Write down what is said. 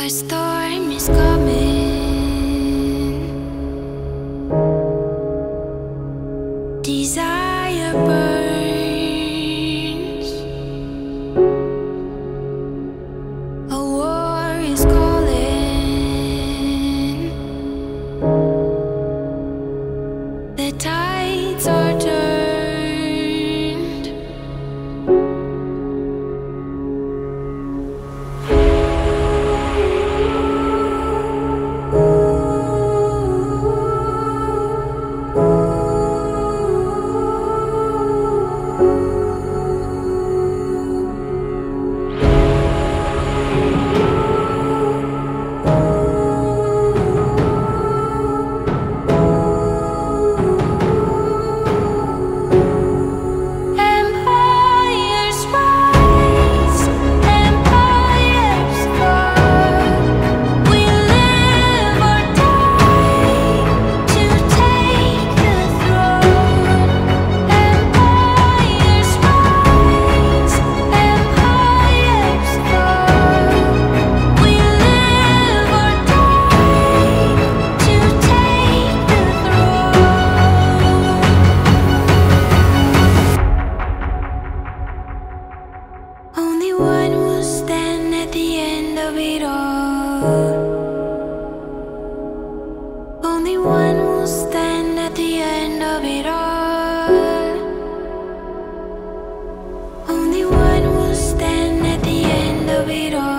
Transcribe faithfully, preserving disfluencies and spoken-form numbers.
The storm is coming. Desire burns. A war is calling. The tides are turned. Only one will stand at the end of it all. Only one will stand at the end of it all. Only one will stand at the end of it all.